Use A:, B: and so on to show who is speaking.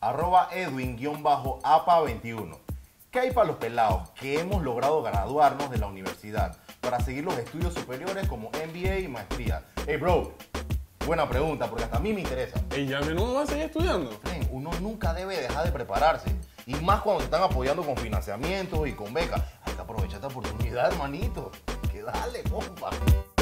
A: @edwin_apa21. ¿Qué hay para los pelados que hemos logrado graduarnos de la universidad para seguir los estudios superiores como MBA y maestría? Hey bro, buena pregunta porque hasta a mí me interesa.
B: ¿Y ya a menudo vas a seguir estudiando?
A: Tren, uno nunca debe dejar de prepararse. Y más cuando se están apoyando con financiamientos y con becas. Hay que aprovechar esta oportunidad, hermanito. Que dale, compa.